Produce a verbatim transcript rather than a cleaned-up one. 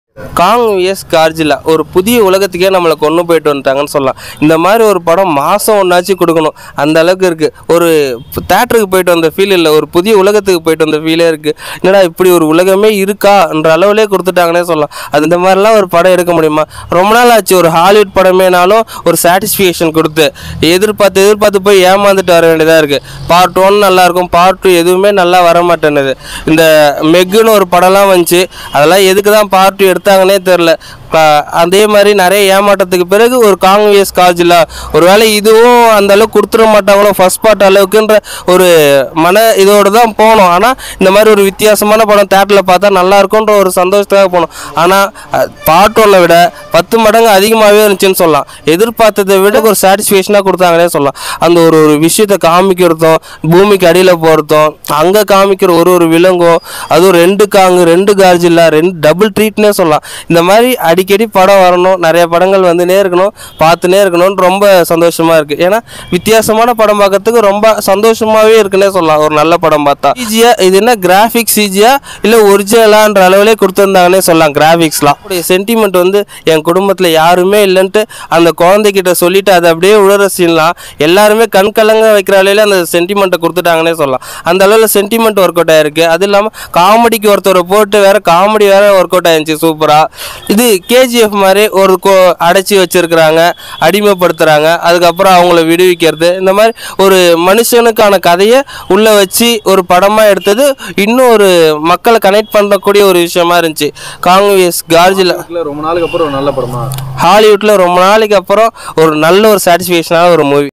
காங் vs Godzilla ஒரு புதிய உலகத்துக்கே நம்மளை கொண்டு போயிட்டு வந்துட்டாங்கன்னு சொல்லலாம். இந்த மாதிரி ஒரு படம் மாதம் ஒன்றாச்சும் கொடுக்கணும், அந்த அளவுக்கு இருக்குது. ஒரு தேட்டருக்கு போயிட்டு வந்த ஃபீல் இல்லை, ஒரு புதிய உலகத்துக்கு போயிட்டு வந்த ஃபீலே இருக்குது. என்னடா இப்படி ஒரு உலகமே இருக்கான்ற அளவுலேயே கொடுத்துட்டாங்கன்னே சொல்லலாம். அது இந்த மாதிரிலாம் ஒரு படம் எடுக்க முடியுமா? ரொம்ப நாள் ஆச்சு ஒரு ஹாலிவுட் படமேனாலும் ஒரு சாட்டிஸ்ஃபிகேஷன் கொடுத்து எதிர்பார்த்து எதிர்பார்த்து போய் ஏமாந்துட்டு வர வேண்டியதாக இருக்குது. பார்ட் ஒன் நல்லாயிருக்கும், பார்ட் டூ எதுவுமே நல்லா வர மாட்டேன்னுது. இந்த மெக்குன்னு ஒரு படம்லாம் வந்துச்சு, அதெல்லாம் எதுக்கு தான் பார்ட் டூ எடுத்தாங்கன்னே தெரில. அதே மாதிரி நிறைய ஏமாற்றத்துக்கு பிறகு ஒரு காங் விஎஸ் கார்ஜிலா ஒருவேளை இதுவும் அந்த அளவுக்கு கொடுத்துட மாட்டாங்களோ ஃபர்ஸ்ட் பார்ட் அளவுக்குன்ற ஒரு மன இதோடு தான் போனோம். ஆனால் இந்த மாதிரி ஒரு வித்தியாசமான படம் தேட்டரில் பார்த்தா நல்லா இருக்குன்ற ஒரு சந்தோஷத்துக்காக போனோம். ஆனால் பார்ட் ஒன்னை விட பத்து மடங்கு அதிகமாகவே இருந்துச்சுன்னு சொல்லலாம். எதிர்பார்த்ததை விட ஒரு சாட்டிஸ்ஃபேக்ஷனாக கொடுத்தாங்கன்னே சொல்லலாம். அந்த ஒரு ஒரு விஷயத்தை காமிக்கிறதும் பூமிக்கு அடியில் போகிறதும் அங்கே காமிக்கிற ஒரு ஒரு விலங்கும் அதுவும் ரெண்டு காங்கு ரெண்டு கார்ஜிலா ரெண்டு டபுள் ட்ரீட்னே சொல்லலாம். இந்த மாதிரி அடிக்கடி படம் வரணும், நிறைய படங்கள் வந்துனே இருக்கணும், பார்த்துனே இருக்கணும்னு ரொம்ப சந்தோஷமாக இருக்குது. ஏன்னா வித்தியாசமான படம் பார்க்கறதுக்கு ரொம்ப சந்தோஷமாகவே இருக்குன்னே சொல்லலாம். ஒரு நல்ல படம் பார்த்தா சிஜியா இது என்ன கிராஃபிக்ஸ் சிஜியா இல்லை ஒரிஜினலான்ற அளவுலே கொடுத்துருந்தாங்கன்னே சொல்லலாம். கிராஃபிக்ஸ்லாம் அப்படியே சென்டிமெண்ட் வந்து என் குடும்பத்தில் யாருமே இல்லைன்ட்டு அந்த குழந்தைகிட்ட சொல்லிட்டு அதை அப்படியே உணர சீன்லாம் எல்லாருமே கண் கலங்க வைக்கிற அளவில் அந்த சென்டிமெண்ட்டை கொடுத்துட்டாங்கன்னே சொல்லலாம். அந்த அளவில் சென்டிமெண்ட் ஒர்க் அவுட் ஆகிருக்கு. அது இல்லாமல் காமெடிக்கு ஒருத்தரை போட்டு வேறு காமெடி வேறு ஒர்க் அவுட் ஆயிருந்துச்சு சூப்பராக. இது கேஜிஎஃப் மாதிரி ஒரு கோ அடைச்சி வச்சிருக்கிறாங்க, அடிமைப்படுத்துகிறாங்க, அதுக்கப்புறம் அவங்கள விடுவிக்கிறது. இந்த மாதிரி ஒரு மனுஷனுக்கான கதையை உள்ளே வச்சு ஒரு படமாக எடுத்தது இன்னும் ஒரு மக்களை கனெக்ட் பண்ணக்கூடிய ஒரு விஷயமா இருந்துச்சு. காங் விஎஸ் கார்ஜிலா ரொம்ப நாளுக்கு அப்புறம் ஒரு நல்ல படமா ஹாலிவுட்டில் ரொம்ப நாளைக்கு அப்புறம் ஒரு நல்ல ஒரு சாட்டிஸ்ஃபேக்ஷனான ஒரு மூவி.